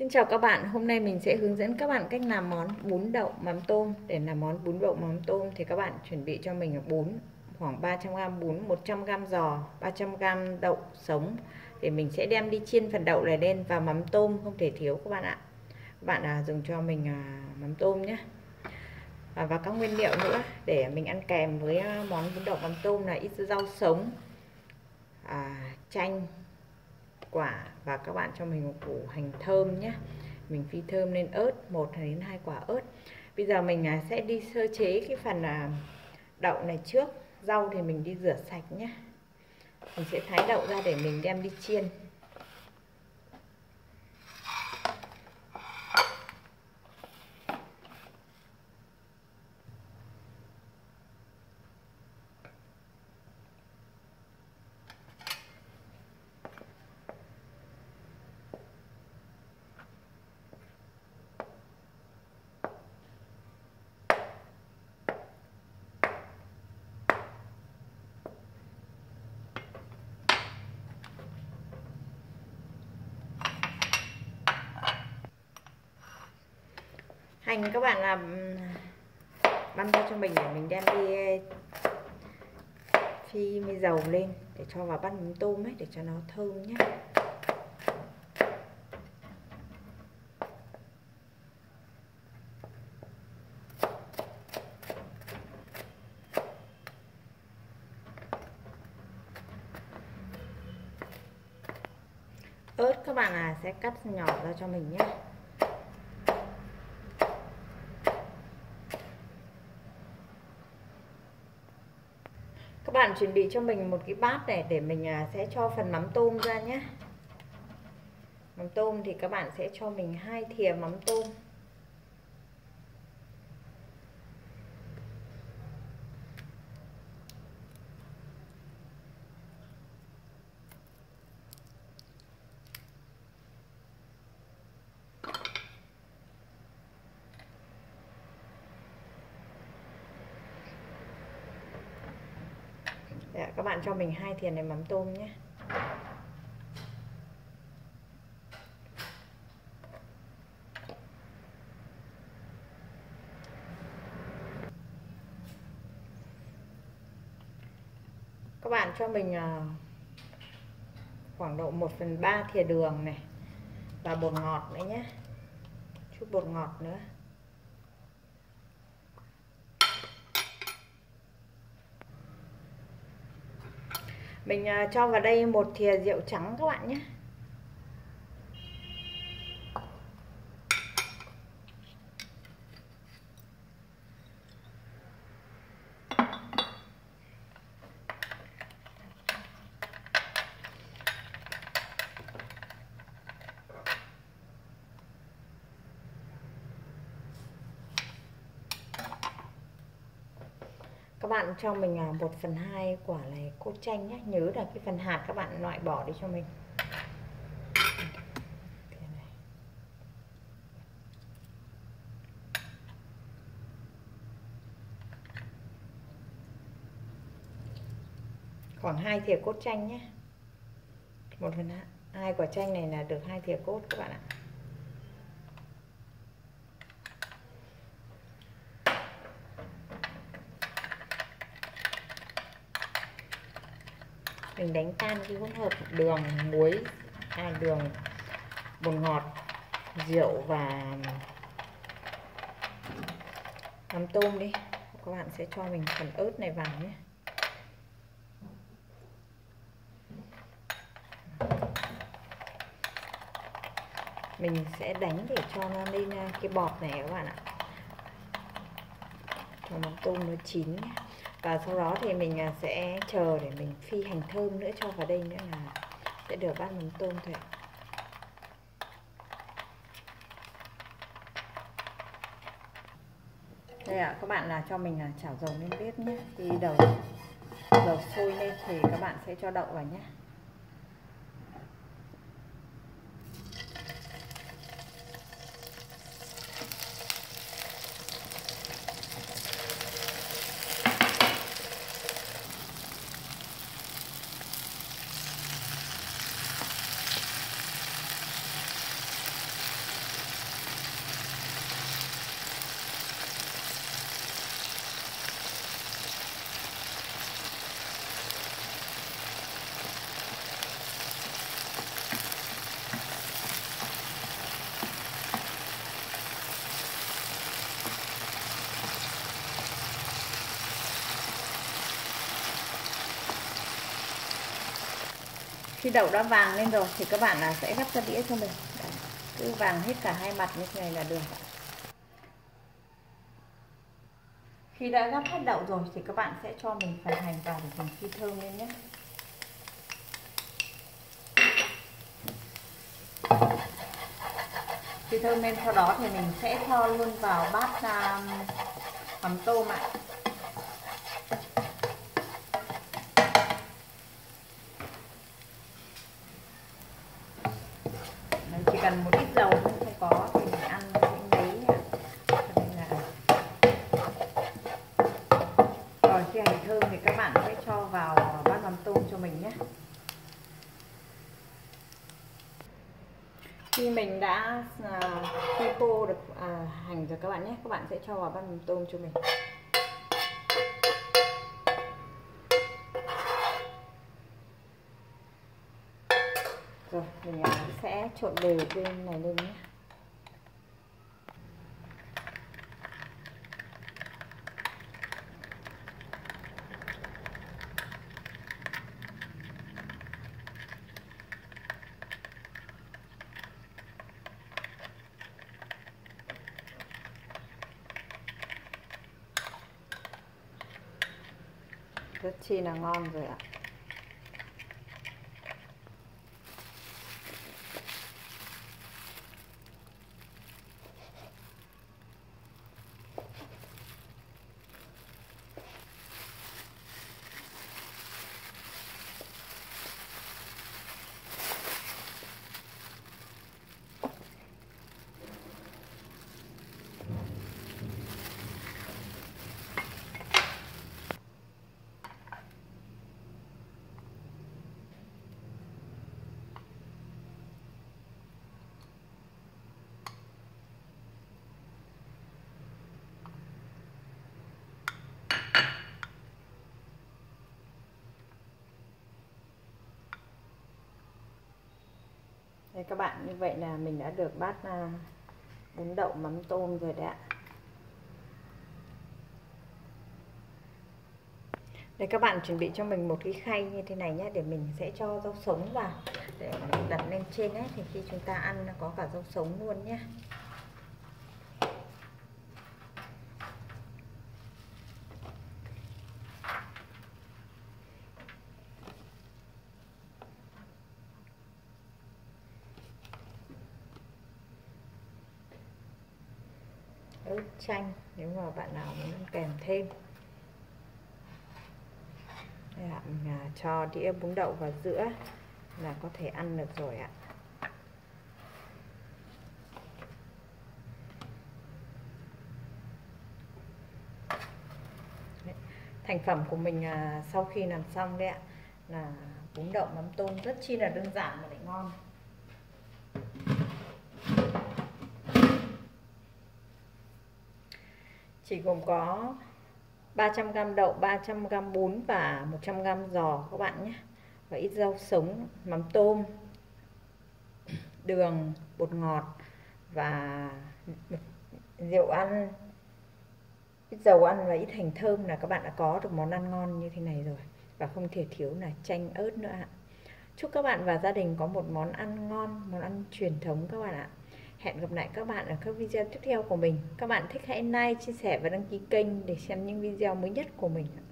Xin chào các bạn, hôm nay mình sẽ hướng dẫn các bạn cách làm món bún đậu mắm tôm. Để làm món bún đậu mắm tôm thì các bạn chuẩn bị cho mình bún khoảng 300g bún, 100g giò, 300g đậu sống. Để mình sẽ đem đi chiên phần đậu này lên, và mắm tôm không thể thiếu các bạn ạ. Các bạn dùng cho mình mắm tôm nhé. Và các nguyên liệu nữa để mình ăn kèm với món bún đậu mắm tôm là ít rau sống, chanh, quả, và các bạn cho mình một củ hành thơm nhé. Mình phi thơm lên ớt, 1 đến 2 quả ớt. Bây giờ mình sẽ đi sơ chế cái phần đậu này trước. Rau thì mình đi rửa sạch nhé. Mình sẽ thái đậu ra để mình đem đi chiên. Hành các bạn băm ra cho mình để mình đem đi phi với dầu lên để cho vào bát mắm tôm ấy, để cho nó thơm nhé. Ớt các bạn sẽ cắt nhỏ ra cho mình nhé. Các bạn chuẩn bị cho mình một cái bát này để mình sẽ cho phần mắm tôm ra nhé. Mắm tôm thì các bạn sẽ cho mình 2 thìa mắm tôm. Các bạn cho mình 2 thìa này mắm tôm nhé. Các bạn cho mình khoảng độ 1/3 thìa đường này, và bột ngọt nữa nhé, chút bột ngọt nữa. Mình cho vào đây 1 thìa rượu trắng các bạn nhé. Các bạn cho mình 1/2 quả này cốt chanh nhé. Nhớ là cái phần hạt các bạn loại bỏ đi cho mình. Khoảng 2 thìa cốt chanh nhé. 1/2 quả chanh này là được 2 thìa cốt các bạn ạ. Mình đánh tan cái hỗn hợp đường, muối, đường, bột ngọt, rượu và mắm tôm đi. Các bạn sẽ cho mình phần ớt này vào nhé. Mình sẽ đánh để cho nó lên cái bọt này các bạn ạ, cho mắm tôm nó chín nhé. Và sau đó thì mình sẽ chờ để mình phi hành thơm nữa cho vào đây nữa là sẽ được bát mắm tôm thôi ạ. Đây ạ, các bạn cho mình chảo dầu lên bếp nhé. Thì dầu sôi lên thì các bạn sẽ cho đậu vào nhé. Khi đậu đã vàng lên rồi thì các bạn là sẽ gắp ra đĩa cho mình. Đấy, cứ vàng hết cả hai mặt như thế này là được. Khi đã gắp hết đậu rồi thì các bạn sẽ cho mình phần hành vào để mình phi thơm lên nhé. Phi thơm lên, sau đó thì mình sẽ cho luôn vào bát mắm tôm ạ. Chỉ cần một ít dầu thôi, không có thì mình ăn cũng mấy ạ. Cho nên là rồi khi hành thơm thì các bạn sẽ cho vào bát mắm tôm cho mình nhé. Khi mình đã phi khô được hành rồi các bạn nhé, các bạn sẽ cho vào bát mắm tôm cho mình. Rồi mình sẽ trộn đều bên này lên nhé. Rất chi là ngon rồi ạ. Đây các bạn, như vậy là mình đã được bát bún đậu mắm tôm rồi đấy ạ. Đây các bạn chuẩn bị cho mình một cái khay như thế này nhé, để mình sẽ cho rau sống vào để đặt lên trên ấy, thì khi chúng ta ăn nó có cả rau sống luôn nhé. Ớt chanh nếu mà bạn nào muốn ăn kèm thêm. Đây ạ, mình cho đĩa bún đậu vào giữa là có thể ăn được rồi ạ. Đấy, thành phẩm của mình sau khi làm xong đấy ạ, là bún đậu mắm tôm rất chi là đơn giản mà lại ngon. Chỉ gồm có 300g đậu, 300g bún và 100g giò các bạn nhé. Và ít rau sống, mắm tôm, đường, bột ngọt và rượu ăn, ít dầu ăn và ít hành thơm là các bạn đã có được món ăn ngon như thế này rồi. Và không thể thiếu là chanh ớt nữa ạ. Chúc các bạn và gia đình có một món ăn ngon, món ăn truyền thống các bạn ạ. Hẹn gặp lại các bạn ở các video tiếp theo của mình. Các bạn thích hãy like, chia sẻ và đăng ký kênh để xem những video mới nhất của mình.